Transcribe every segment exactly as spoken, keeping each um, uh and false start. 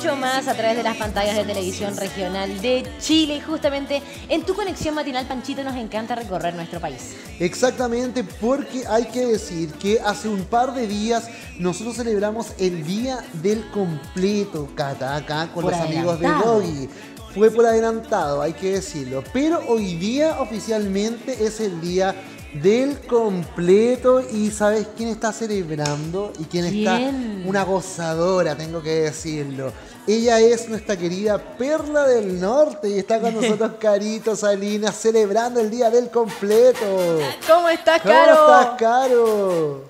mucho más a través de las pantallas de televisión regional de Chile. Y justamente en tu conexión matinal, Panchito, nos encanta recorrer nuestro país. Exactamente, porque hay que decir que hace un par de días nosotros celebramos el Día del Completo, Cata, acá con Por los amigos de adelantado. Doggy. Fue por adelantado, hay que decirlo. Pero hoy día oficialmente es el Día del Completo. ¿Y sabes quién está celebrando? Y quién, ¿Quién? está una gozadora, tengo que decirlo. Ella es nuestra querida Perla del Norte y está con nosotros Carito Salinas celebrando el Día del Completo. ¿Cómo estás, ¿Cómo Caro? estás, Caro?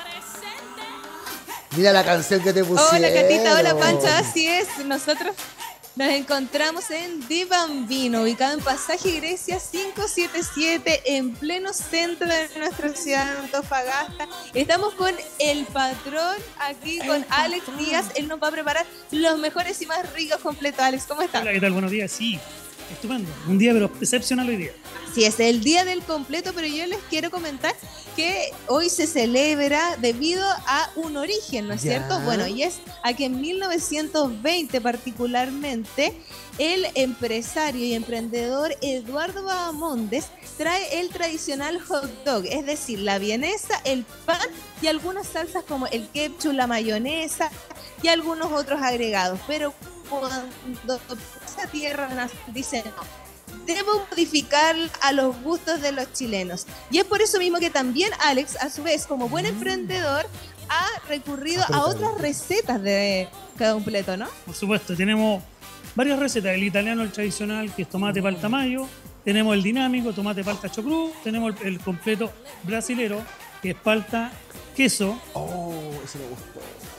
Mira la canción que te pusieron. Hola, Catita, hola, Pancha, así es. Nosotros nos encontramos en Di Bambino, ubicado en Pasaje Grecia quinientos setenta y siete, en pleno centro de nuestra ciudad de Antofagasta. Estamos con el patrón aquí, con El Alex patrón. Díaz. Él nos va a preparar los mejores y más ricos completos. Alex, ¿cómo estás? Hola, ¿qué tal? Buenos días. Sí, estupendo. Un día, pero excepcional hoy día. Sí, es el día del completo, pero yo les quiero comentar que hoy se celebra debido a un origen, ¿no es Ya. cierto? Bueno, y es a que en mil novecientos veinte particularmente, el empresario y emprendedor Eduardo Bahamondes trae el tradicional hot dog, es decir, la vienesa, el pan y algunas salsas como el ketchup, la mayonesa y algunos otros agregados. Pero cuando esa tierra nace, dice no. Debo modificar a los gustos de los chilenos. Y es por eso mismo que también Alex, a su vez, como buen emprendedor, ha recurrido Ah, pero a está otras bien. recetas de cada completo, ¿no? Por supuesto, tenemos varias recetas. El italiano, el tradicional, que es tomate, palta, mayo. Tenemos el dinámico, tomate, palta, chocrú. Tenemos el, el completo brasilero, que es palta, queso. Oh, ese me gustó.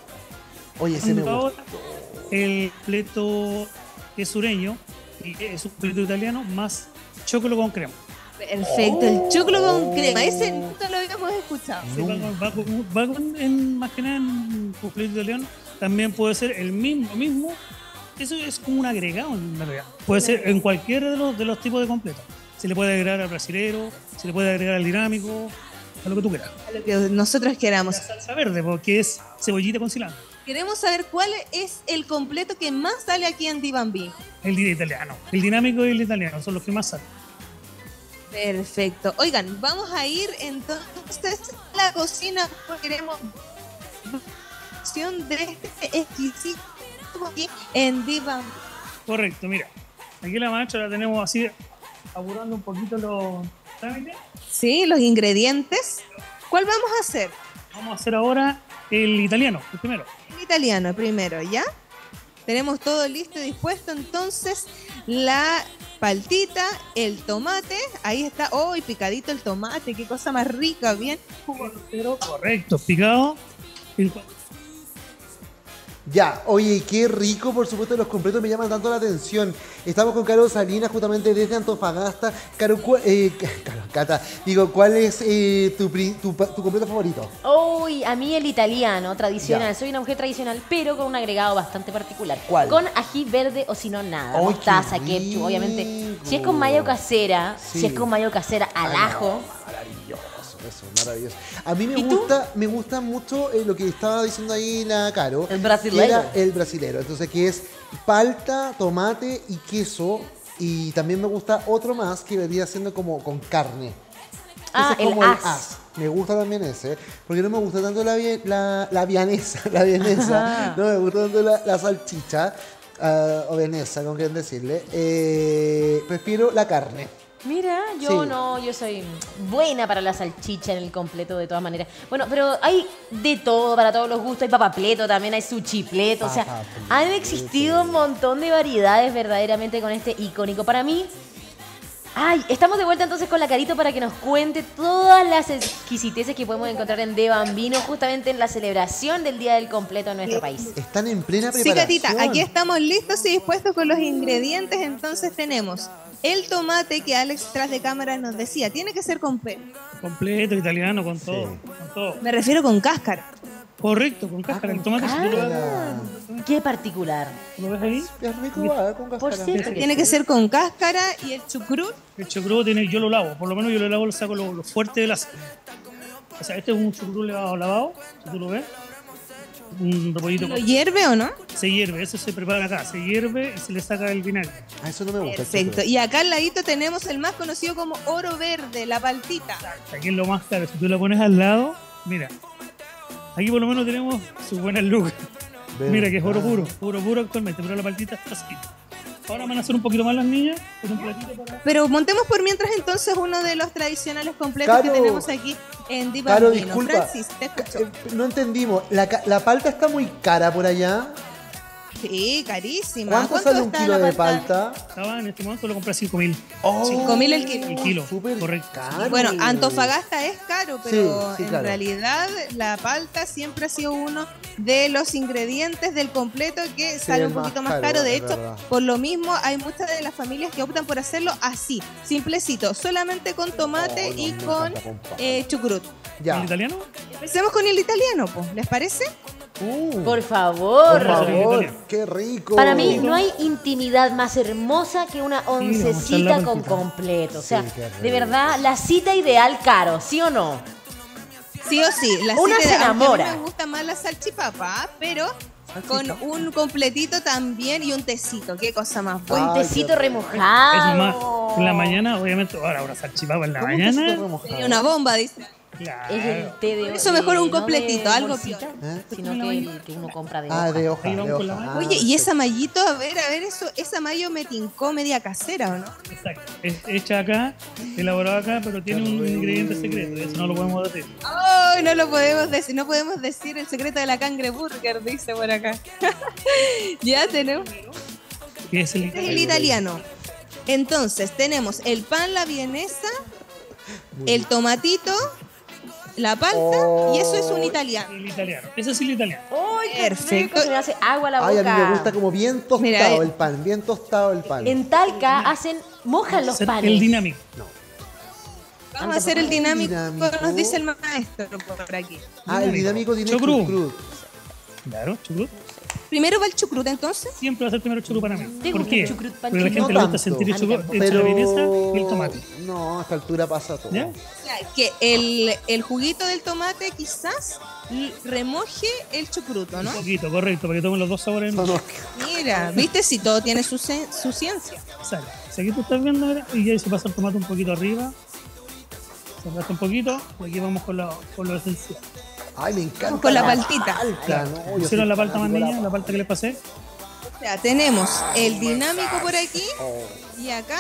Oye, ese me Ahora, gustó. el completo que es sureño, y es un completo italiano, más chocolo con crema. Perfecto, el choclo con crema. Ese nunca lo habíamos escuchado. Sí, va con- va con- va con- en, más que nada en completo italiano. También puede ser el mismo, lo mismo. Eso es como un agregado en realidad. Puede ser en cualquiera de los, de los tipos de completo. Se le puede agregar al brasilero, se le puede agregar al dinámico, a lo que tú quieras. A lo que nosotros queramos. La salsa verde, porque es cebollita con cilantro. Queremos saber cuál es el completo que más sale aquí en Di Bambino. El di- italiano. El dinámico y el italiano son los que más salen. Perfecto. Oigan, vamos a ir entonces a la cocina porque queremos de este exquisito aquí en Di Bambino. Correcto, mira. Aquí la mancha la tenemos así, apurando un poquito los trámites. Sí, los ingredientes. ¿Cuál vamos a hacer? Vamos a hacer ahora el italiano, el primero. El italiano primero, ¿ya? Tenemos todo listo y dispuesto, entonces la paltita, el tomate, ahí está, oh, y picadito el tomate, qué cosa más rica, bien. Pero correcto, picado. En cua- Ya, oye, qué rico, por supuesto, los completos me llaman tanto la atención. Estamos con Caro Salinas, justamente desde Antofagasta. Caro, cu- eh, Caro, Cata, digo, ¿cuál es eh, tu, pri- tu, pa- tu completo favorito? Uy, a mí el italiano tradicional. Ya. Soy una mujer tradicional, pero con un agregado bastante particular. ¿Cuál? Con ají verde o si no nada. ¡Ay, Mostaza, qué ketchup, obviamente. rico! Si es con mayo casera, Sí. si es con mayo casera al Ay, no, ajo. maravilloso, eso, maravilloso. A mí me ¿Y tú? gusta, me gusta mucho eh, lo que estaba diciendo ahí la Caro. El brasilero. que era el brasilero. Entonces, que es palta, tomate y queso. Y también me gusta otro más que vendría siendo como con carne. Ah, Ese es el como as. Me gusta también ese, porque no me gusta tanto la, vie- la, la vianesa, la vienesa, Ajá. no me gusta tanto la, la salchicha, ah, o vienesa, como quieran decirle. Eh, prefiero la carne. Mira, yo Sí. no, yo soy buena para la salchicha en el completo de todas maneras. Bueno, pero hay de todo, para todos los gustos. Hay papapleto, también hay suchipleto. O sea, Papapleto. han existido un montón de variedades verdaderamente con este icónico. Para mí, ay, estamos de vuelta entonces con la Carito para que nos cuente todas las exquisiteces que podemos encontrar en De Bambino, justamente en la celebración del Día del Completo en nuestro país. Están en plena Sí, preparación. Catita, aquí estamos listos y dispuestos con los ingredientes. Entonces tenemos el tomate que Alex tras de cámara nos decía, tiene que ser con pelo. Completo, italiano, con todo. Sí. Con todo. Me refiero con cáscara. Correcto, con cáscara. El tomate, si tú lo ves, Ah, qué particular. ¿lo ves ahí? Es rico, va, con Por cáscara. cierto que Tiene que ser con cáscara y el chucrut. El chocrú tiene, yo lo lavo, por lo menos yo lo lavo, lo saco lo, lo fuerte de la. O sea, este es un chocrú lavado, lavado, si tú lo ves. un repollito. ¿Lo hierve o no? Se hierve, eso se prepara acá. Se hierve y se le saca el vinagre. Ah, eso no me gusta. Perfecto. Y acá al ladito tenemos el más conocido como oro verde, la paltita. Aquí es lo más caro. Si tú la pones al lado, mira. Aquí por lo menos tenemos sus buenas lucas. Mira que es oro puro, oro puro actualmente, pero la paltita está así. Ahora van a hacer un poquito más las niñas, con un platito para... Pero montemos por mientras entonces uno de los tradicionales completos Caro, que tenemos aquí en Diva Caro, Vino. disculpa. Francis, te escucho. Eh, No entendimos. La, ca- la palta está muy cara por allá. Sí, carísima. ¿Cuánto sale un está kilo la de palta? Estaba en este momento lo compré a cinco mil. Oh, cinco mil el kilo. El kilo, Súper correcto. caro. Bueno, Antofagasta es caro, pero Sí, sí, en claro. realidad la palta siempre ha sido uno de los ingredientes del completo que sale el un más poquito más caro, caro. De es hecho, verdad. por lo mismo hay muchas de las familias que optan por hacerlo así, simplecito, solamente con tomate Oh, no, y me con encanta con papa. eh, chucrut. Ya. ¿El italiano? Empecemos con el italiano, pues, ¿les parece? Uh, Por favor. por favor, Italiano. qué rico. Para mí no hay intimidad más hermosa que una vamos a echar oncecita la con palpita. completo. O sea, Sí, qué de rico. verdad, la cita ideal, Caro, ¿sí o no? Sí o sí. La Una cita- se aunque enamora. A mí me gusta más la salchipapa, pero con un completito también y un tecito. Qué cosa más buena. Un Ay, tecito qué rico. remojado. Es nomás. En la mañana, obviamente, ahora una salchipapa en la ¿Cómo que se te mañana. remojado? Sería una bomba, dice. Claro. Es el té de Por eso mejor de- un no de completito, algo bolsita, piola. ¿Eh? sino que, el que uno compra de Ah, hoja. de hoja, Ahí de vamos con la hoja. mano. Ah, Oye, y esa perfecto. mallito, a ver, a ver, eso, esa mayo me tincó media casera, ¿o no? Exacto. Es hecha acá, elaborada acá, pero tiene un ingrediente secreto. Y eso no lo podemos decir. ¡Ay, no lo podemos decir! No podemos decir el secreto de la cangreburger, dice por acá. Ya tenemos. Que es el Este es italiano. el italiano. Entonces, tenemos el pan, la vienesa, el tomatito, la palta, Oh. y eso es un italiano. El italiano. Ese es el italiano. ¡Ay, qué Perfecto. rico! Se me hace agua la boca. Ay, a mí me gusta como bien tostado Mira, eh. el pan, bien tostado el pan. En Talca hacen, mojan los Ser panes. El dinámico. Vamos a hacer el dinámico, Dinámico. nos dice el maestro por aquí. Ah, el dinámico tiene Chucrut. chucrut. Claro, chucrut. Primero va el chucrut, entonces. Siempre va a ser primero chucrut para mí. ¿Te ¿Por gusta qué? el chucrut Porque a la panchito? gente No le gusta tanto. sentir el A mí chucrut, tampoco. echa Pero la vienesa y el tomate. no, a esta altura pasa todo. ¿Ya? O sea, que el, el juguito del tomate quizás l- remoje el chucruto, ¿no? Un poquito, correcto, para que tomen los dos sabores. No, no. Mira, viste si todo tiene su, ce- su ciencia. Exacto. Si aquí tú estás viendo, mira, y ya se pasa el tomate un poquito arriba. Se aplasta un poquito, y aquí vamos con, la, con lo esencial. Ay, me encanta. Vamos con la paltita. palta, no, yo ¿Hicieron soy la palta más fanático de niña? La palta que les pasé. O sea, tenemos el dinámico por aquí y acá.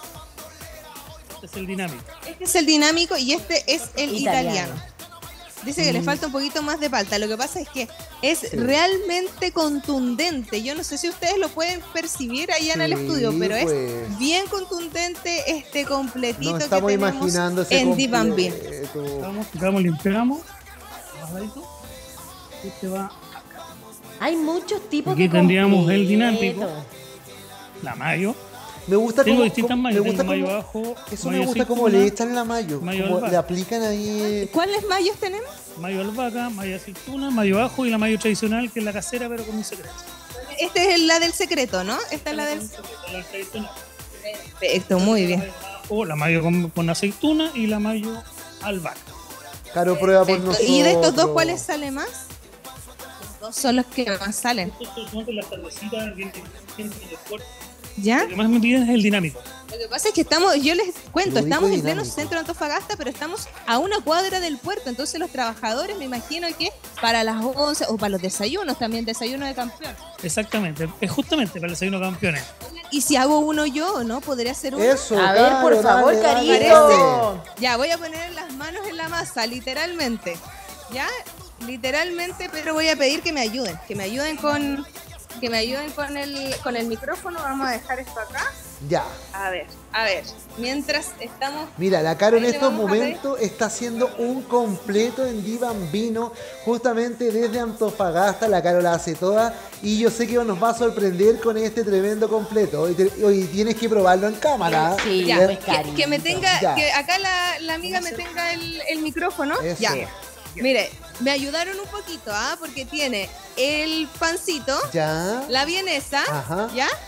Este es el dinámico. Este es el dinámico y este es el italiano. Italiano. Dice que le falta un poquito más de palta. Lo que pasa es que es realmente contundente. Yo no sé si ustedes lo pueden percibir allá en el Sí, estudio, pero es pues. bien contundente este completito Nos que estamos tenemos imaginando ese en Divambin. completo. Vamos, tocamos, limpiamos. Bajadito. Este va Hay muchos tipos Aquí de tendríamos el completo. dinámico. la mayo. Me gusta Tengo como, distintas como- mayos. me gusta Tengo mayo como- abajo, eso me mayo gusta como aceituna, le echan la mayo, mayo como albahaca. le aplican ahí. ¿Cuáles mayos tenemos? mayo albahaca, mayo aceituna, mayo ajo y la mayo tradicional, que es la casera, pero con un secreto. Esta es la del secreto, ¿no? Esta es la del... La tradicional. Perfecto, muy bien. O la mayo con, con aceituna y la mayo albahaca. Caro prueba por Perfecto. nosotros. ¿Y de estos dos cuáles sale más? Los dos son los que más salen. Estos son de las tardecitas, bien, bien, bien fuerte. ¿Ya? Lo que más me piden es el dinámico. Lo que pasa es que estamos, yo les cuento, Lúdico estamos y en pleno dinámico. centro de Antofagasta, pero estamos a una cuadra del puerto, entonces los trabajadores me imagino que para las once o para los desayunos también, desayuno de campeón. Exactamente, es justamente para el desayuno campeones. Y si hago uno yo, ¿no? ¿Podría ser uno? Eso, A ver, por Caro, favor, dale, dale, Carito. Ya, voy a poner las manos en la masa, literalmente. ¿Ya? Literalmente, pero voy a pedir que me ayuden, que me ayuden con que me ayuden con el con el micrófono. Vamos a dejar esto acá. Ya. A ver, a ver. Mientras estamos Mira, la Caro en Ahí le estos vamos a momentos está haciendo un completo en Divambino, justamente desde Antofagasta. La Caro la hace toda y yo sé que nos va a sorprender con este tremendo completo. Y, te- y tienes que probarlo en cámara. Sí, Ya, pues, que, Carito. que me tenga, Ya. que acá la, la amiga me tenga el, el micrófono. Eso. Ya. Mire, me ayudaron un poquito, ¿ah? Porque tiene el pancito, Ya. la vienesa, Ajá. ¿ya?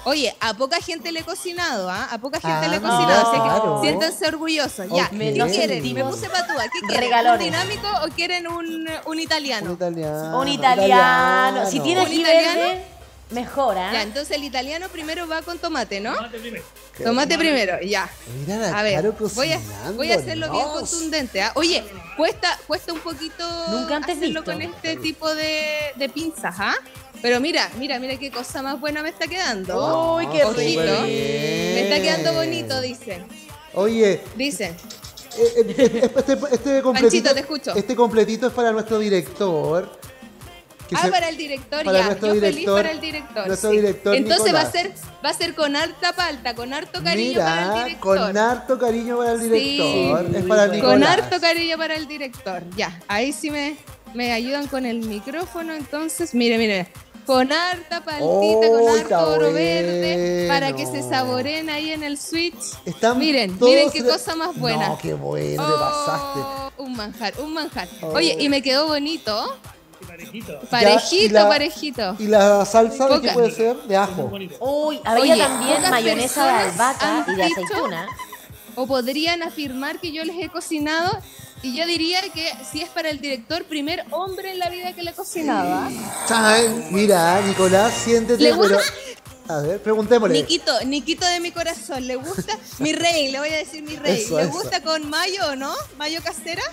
Oye, a poca gente le he cocinado, ¿ah? A poca gente Ah, le he cocinado, así que claro. siéntense orgullosos. Ya, Ok. ¿qué Nos quieren? Me sentimos puse patúa. ¿Qué quieren? regalones. ¿Un dinámico o quieren un, un italiano? Un italiano. Un italiano. Si tiene ¿Un ají italiano? verde, mejora. Ya, entonces el italiano primero va con tomate, ¿no? Tomate primero. Qué Tomate primero, ya. Mira la A ver, Caro voy a, cocinando, voy a hacerlo bien Dios. contundente. ¿ah? Oye, cuesta, cuesta un poquito Nunca antes hacerlo visto. con este tipo de, de pinzas, ¿ah? Pero mira, mira, mira qué cosa más buena me está quedando. Uy, qué Ojito. rico. Me está quedando bonito, dicen. Oye, Dicen. eh, eh, eh, este, este completito, te escucho. este completito es para nuestro director. que Ah, se- para el director, para ya. nuestro Yo feliz director- para el director. nuestro sí. director Entonces va a Nicolás. ser, va a ser con harta palta, con harto cariño para el Mira, director. con harto cariño para el Sí. director. Es para Nicolás. Con harto cariño para el director. Ya, ahí sí me, me ayudan con el micrófono. Entonces, mire, mire. Con harta paltita, Oh, con está harto oro bueno. verde, para que se saboreen ahí en el switch. Están Miren, todos miren qué re- cosa más buena. No, qué bueno, te pasaste. Oh, un manjar, un manjar. Oh. Oye, y me quedó bonito. Parejito. Parejito, y la- parejito. ¿Y la salsa de qué Poca. puede ser? De ajo. Bonito. Uy, había Oye, también pocas mayonesa de personas albahaca han y de dicho- aceituna. O podrían afirmar que yo les he cocinado. Y yo diría que si es para el director, primer hombre en la vida que le he cocinado. ¿ah? Chan, mira, Nicolás, siéntete, ¿Le pero. gusta? A ver, preguntémosle. Niquito, Niquito de mi corazón, ¿le gusta? Mi rey, le voy a decir mi rey. Eso, ¿Le eso. gusta con mayo o no? ¿Mayo casera?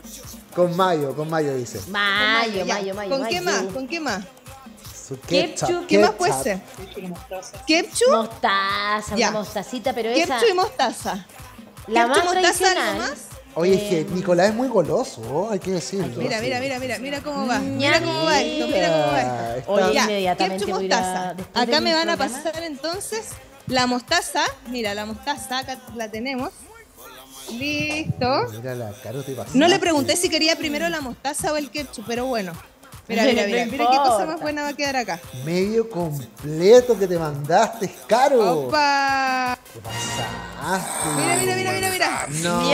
Con mayo, con mayo dice. Con Mayo, ya. mayo, mayo. ¿Con qué mayo. más? ¿Con qué más? Su Ketchup. ¿Qué más ketchup. puede ser? Mostaza. ¿Ketchup? Mostaza, Ya. una mostacita, pero esa. Ketchup y mostaza. La más ¿Ketchup, mostaza, algo tradicional. más? Oye, es Eh, que Nicolás es muy goloso, hay que decirlo. Mira, mira, mira, mira, mira cómo va. Mm, Mira cómo va esto, mira cómo va esto. Ah, está- Oye, Ya, inmediatamente ketchup voy a ir a- mostaza. después Acá del me van a programa. pasar entonces la mostaza. Mira, la mostaza, acá la tenemos. Listo. Mira la Caro, te pasaste. No le pregunté si quería primero la mostaza o el ketchup, pero bueno. Mira, mira, No mira, mira qué cosa importa. más buena va a quedar acá. Medio completo que te mandaste, Caro. ¡Opa! Te pasaste. Mira, mira, mira, mira, mira. No.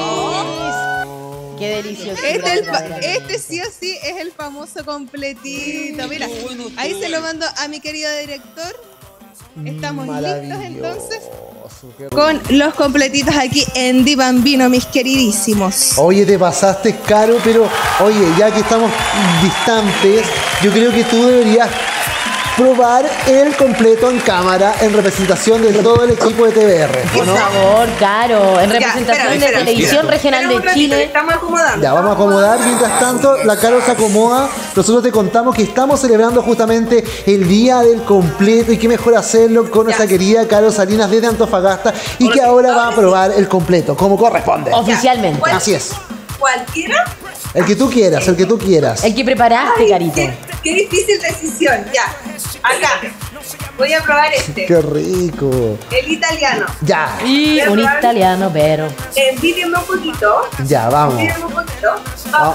¡Yummy! Qué delicioso. Este, es el fa- este sí o sí es el famoso completito. Mira, ahí se lo mando a mi querido director. Estamos listos entonces Qué rico. con los completitos aquí en Di Bambino, mis queridísimos. Oye, te pasaste, Caro, pero oye, ya que estamos distantes, yo creo que tú deberías probar el completo en cámara en representación de todo el equipo de T V R, ¿o Por no? favor, Caro, en Ya, representación espérame, de espérame. Televisión Regional de Chile. Estamos acomodando. Ya, vamos a acomodar. Mientras tanto, la Caro se acomoda. Nosotros te contamos que estamos celebrando justamente el Día del Completo y qué mejor hacerlo con nuestra querida Caro Salinas desde Antofagasta y que ahora va a probar el completo, como corresponde. Oficialmente. Así es. ¿Cualquiera? El que tú quieras, el que tú quieras. El que preparaste, Carito. Qué, qué difícil decisión. Ya, acá. Voy a probar este. Qué rico. El italiano. Ya, Y un italiano, pero. Envídenme un poquito. ya, vamos. Envídenme un poquito. Ah,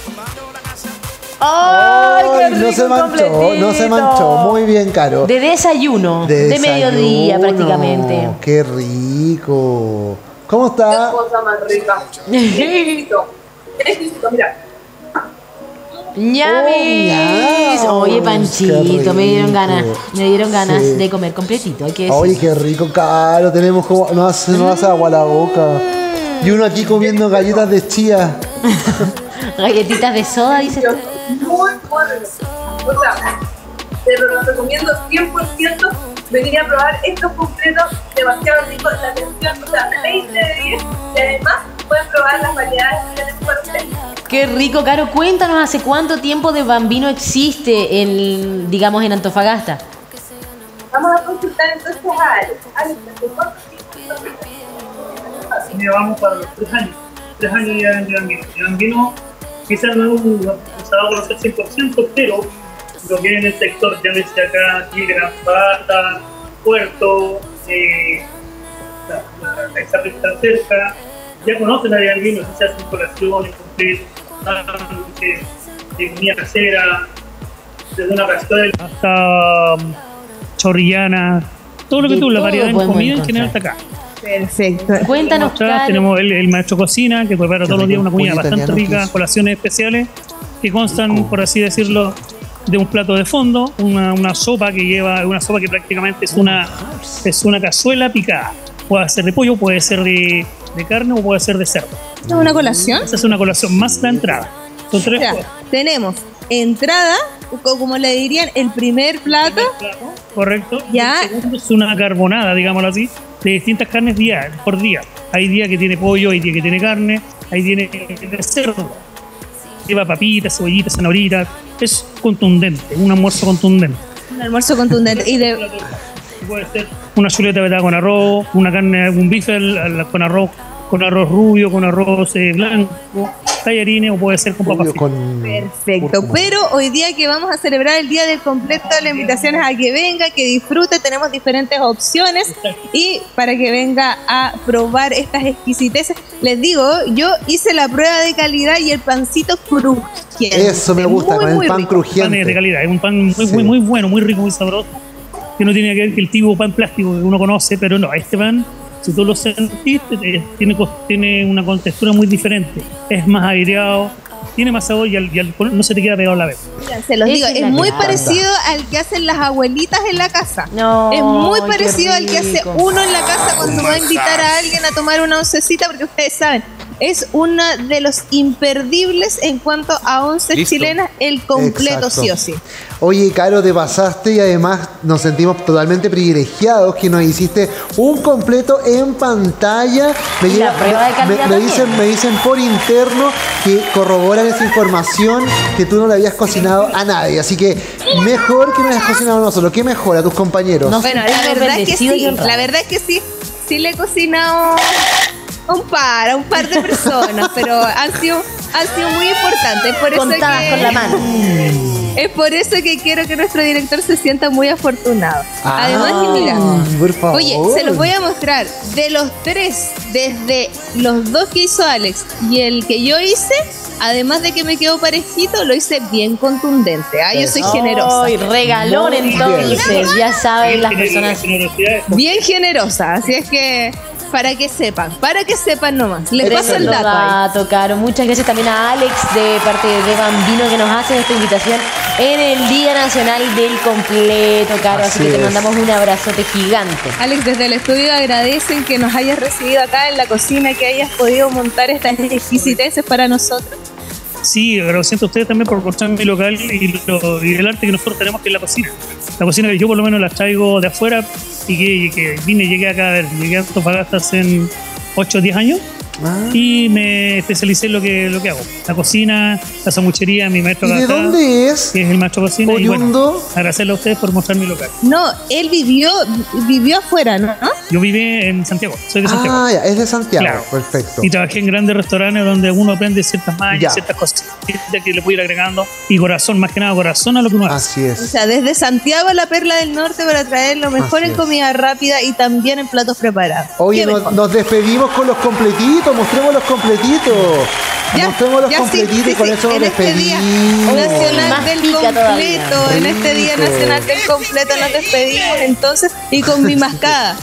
¡Ay, qué ay, no rico se manchó, completito! no se manchó. Muy bien, Caro. De desayuno, de, mediodía desayuno. prácticamente. Qué rico. ¿Cómo Qué está? cosa más rica. Exquisito. Exquisito, mira. ¡Ñamis! Oh, Oye, Panchito, qué me dieron rico. ganas. Me dieron ganas Sí. de comer completito, hay que decir. Oye, qué rico, Caro. Tenemos como. Nos hace, nos hace agua la boca. Y uno aquí comiendo galletas de chía. Galletitas de soda, dices tú. Muy, muy rico. O sea, te lo recomiendo cien por ciento venir a probar estos completos demasiado ricos. La atención, o sea, veinte de diez. Y además pueden probar las variedades que tenemos para ustedes. Qué rico, Caro. Cuéntanos, ¿hace cuánto tiempo de Bambino existe en, digamos, en Antofagasta? Vamos a consultar entonces a Alex. Alex, ¿de cuánto tiempo? Ya vamos para los tres años. Tres años ya en Bambino. Bambino quizás no, no se va a conocer cien por ciento, pero lo que es en el sector, llámese acá, aquí, Gran Bata, Puerto, eh, la, la, la Exarre que está cerca, ya conocen a Bambino, si se hacen colaciones, completos, sándwiches, de comida casera, desde una cascada hasta um, chorrillana, todo lo que De tú, la todo variedad en podemos comida en general encontrar. está acá. Perfecto. Cuéntanos, Atrás Caro. tenemos el, el maestro cocina que prepara Qué todos los días rico, una comida pollo bastante italiano, rica, queso. colaciones especiales que constan, Rico. por así decirlo, de un plato de fondo, una, una sopa que lleva, una sopa que prácticamente es una, es una cazuela picada. Puede ser de pollo, puede ser de, de carne o puede ser de cerdo. ¿Esto es una colación? Esa es una colación más la entrada. Son tres O sea, cosas. tenemos entrada, o como le dirían, el primer plato. Correcto. Ya. El segundo es una carbonada, digámoslo así, de distintas carnes día, por día. Hay día que tiene pollo, hay día que tiene carne, hay día que tiene cerdo. Lleva papitas, cebollitas, zanahoritas. Es contundente, un almuerzo contundente. Un almuerzo contundente. Y de, Puede ser una chuleta vetada con arroz, una carne, un bife al- al- con arroz, con arroz rubio, con arroz eh, blanco, tallarines, o puede ser con papas Obvio, fritas. con Perfecto, cúrcuma. pero hoy día que vamos a celebrar el Día del Completo, la invitación es a que venga, que disfrute, tenemos diferentes opciones y para que venga a probar estas exquisiteces. Les digo, yo hice la prueba de calidad y el pancito crujiente. Eso me gusta, Muy, con el muy pan rico. Pan de crujiente. calidad, es un pan muy, Sí. muy, muy bueno, muy rico, muy sabroso, que no tiene que ver que el tipo pan plástico que uno conoce, pero no, este pan, si tú lo sentiste, eh, tiene, cos- tiene una contextura muy diferente, es más aireado, tiene más sabor y, al, y al- no se te queda pegado a la vez. Miren, se los Esa digo, es es la muy clave. parecido al que hacen las abuelitas en la casa. No, Es muy qué parecido al que hace rico. uno en la casa cuando va a invitar a alguien a tomar una oncecita, porque ustedes saben, es uno de los imperdibles en cuanto a once Listo. chilenas, el completo Exacto. sí o sí. Oye, Caro, te pasaste y además nos sentimos totalmente privilegiados que nos hiciste un completo en pantalla. Me, Y la prueba de me- calidad me también. dicen, me dicen por interno que corroboran esa información que tú no le habías cocinado a nadie. Así que mejor que no le hayas cocinado a nosotros. ¿Qué mejor a tus compañeros? No. Bueno, la Estamos verdad es que bendecidos y sí, honrados. la verdad es que sí, sí le he cocinado a un par, a un par de personas, pero han sido, han sido muy importantes. Por eso Contadas que- con la mano. Es por eso que quiero que nuestro director se sienta muy afortunado. Además, que mira, Ay, por favor. oye, se los voy a mostrar. De los tres, desde los dos que hizo Alex y el que yo hice, además de que me quedó parejito, lo hice bien contundente. Ah, yo soy generosa. Ay, regalón Muy bien. entonces, ya saben las personas. Generosidad es Bien generosa. Así es que, para que sepan, para que sepan nomás. Les paso el Tremendo dato ahí. dato, Caro. Muchas gracias también a Alex de parte de Bambino que nos hace esta invitación en el Día Nacional del Completo, Caro. Así, Así que te es. mandamos un abrazote gigante. Alex, desde el estudio agradecen que nos hayas recibido acá en la cocina, que hayas podido montar estas exquisiteces para nosotros. Sí, agradeciendo a ustedes también por mostrar mi local y, lo- y el arte que nosotros tenemos, que es la cocina. La cocina que yo por lo menos la traigo de afuera y que, y que vine, llegué acá, a ver, llegué a Antofagasta hace ocho o diez años Ah. y me especialicé en lo que, lo que hago. La cocina, la sanguchería, mi maestro ¿Y de acá, dónde es? que es el maestro cocina. Y bueno, Oriundo. agradecerle a ustedes por mostrar mi local. No, él vivió, vivió afuera, ¿no? Yo viví en Santiago, soy de Santiago. Ah, ya, es de Santiago. Claro. Perfecto. Y trabajé en grandes restaurantes donde uno aprende ciertas Ya. mañas, ciertas cositas que le puedo ir agregando. Y corazón, más que nada, corazón a lo que uno hace. Así O es. sea, desde Santiago a la Perla del Norte para traer lo mejor Así en es. comida rápida y también en platos preparados. Oye, ¿Qué nos, mejor? nos despedimos con los completitos, mostremos los completitos. Ya, mostremos los ya, sí, completitos sí, y con sí, eso nos en este Día despedimos. Nacional Más del pica Completo, todavía. en este Día Rico. Nacional del Completo nos despedimos entonces y con mi mascada.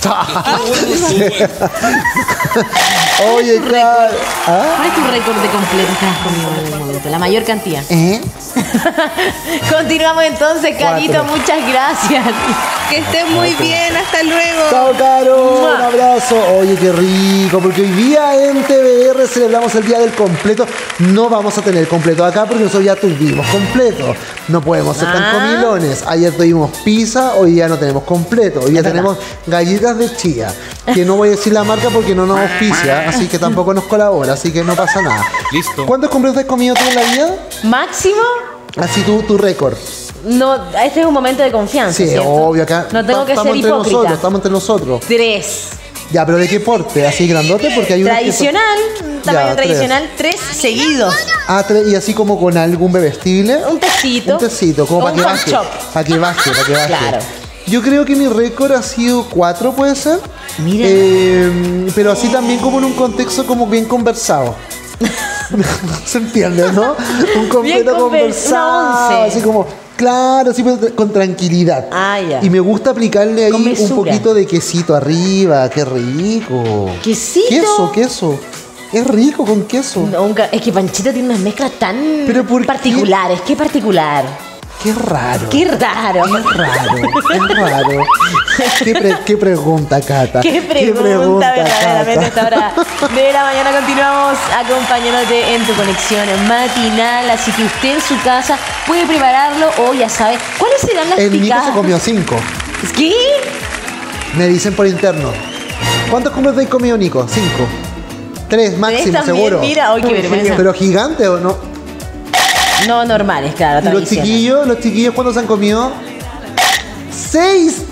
Oye, Car- ¿Ah? ¿Cuál es tu récord de completos que has comido en algún momento? La mayor cantidad. ¿Eh? Continuamos entonces, Carito. Cuatro. Muchas gracias. Que estén muy bien, hasta luego. Chao, Caro. Mua. Un abrazo. Oye, qué rico, porque hoy día en T V R celebramos el Día del Completo. No vamos a tener completo acá porque nosotros ya tuvimos completo. No podemos ser tan Ah. comilones. Ayer tuvimos pizza, hoy día no tenemos completo. Hoy día Es tenemos galletas de chía, que no voy a decir la marca porque no nos auspicia, así que tampoco nos colabora, así que no pasa nada. Listo. ¿Cuántos completos has comido tú en la vida? Máximo, Así tu, tu récord. no, este es un momento de confianza. Sí, ¿cierto? obvio acá. No tengo que estamos ser entre hipócrita. nosotros, estamos entre nosotros. Tres. Ya, pero ¿de qué porte? ¿Así grandote? Porque hay unos que son- Tradicional, tamaño Ya, tres. tradicional, tres seguidos. Ah, tres, y así como con algún bebestible. Un tecito. Un tecito, como o para que un hot baje. chop. Para que baje, para que baje. Claro. Yo creo que mi récord ha sido cuatro, puede ser. Mira. Eh, pero así también como en un contexto como bien conversado. ¿Se entiende, no? Un completo conver- conversado. una once. Así como, claro, así pero con tranquilidad. Ah, ya. Y me gusta aplicarle ahí Con un mesura. poquito de quesito arriba. Qué rico. ¿Quesito? Queso, queso. Es rico con queso. No, un ca- es que Panchito tiene unas mezclas tan ¿Pero por qué? particulares. ¿Qué particular? Qué raro. Qué raro. Qué raro, qué raro. ¿Qué, pre- qué pregunta, Cata? Qué pregunta, verdaderamente. Esta hora de la mañana continuamos acompañándote en tu conexión matinal. Así que usted en su casa puede prepararlo o ya sabe. ¿Cuáles serán las El Nico picadas? se comió cinco. ¿Qué? Me dicen por interno. ¿Cuántos completos hay comido, Nico? Cinco. Tres máximo, también, seguro. mira, ay, qué vergüenza. Pero gigante o no. No normales, claro. Y los tradicionales. chiquillos, los chiquillos, ¿cuántos han comido? ¡Seis!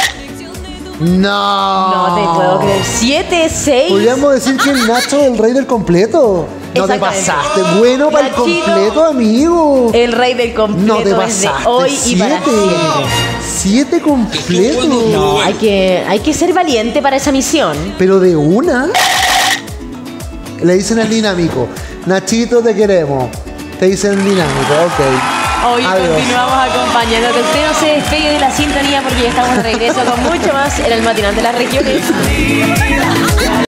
No. No te puedo creer. ¿Siete, seis? Podríamos decir que el Nacho es el rey del completo. No te Exactamente. pasaste. Bueno para el Nachito, completo, amigo. El rey del completo No te es de pasaste. hoy y para Siete. siempre. Siete completos. No, hay que, hay que ser valiente para esa misión. Pero de una. Le dicen el dinámico. Nachito, te queremos. Te dicen el dinámico, ok. Hoy Adiós. continuamos acompañándote. Usted no se despegue de la sintonía porque ya estamos de regreso con mucho más en el matinal de las regiones.